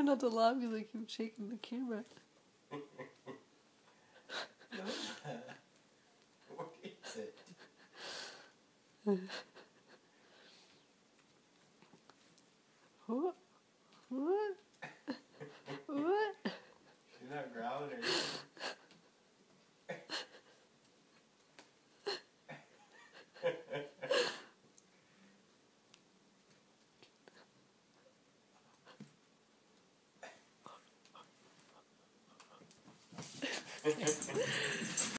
trying not to laugh because I keep shaking the camera. What is it? What? What? What? She's not growling or anything.